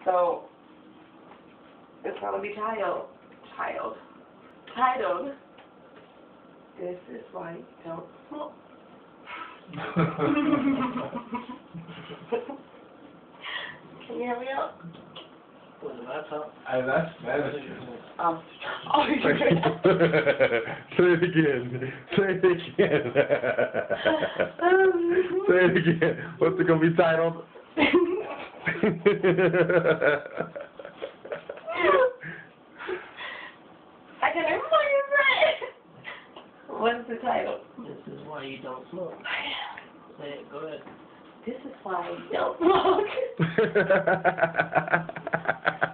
So, it's gonna be titled, This is Why You Don't Smoke. Can you hear me out? Was it that top? That is Oh, you true. Say it again. Say it again. Say it again. What's it gonna be titled? I can remember you right. What's the title? This is why you don't smoke. Say it, go ahead. This is why you don't smoke.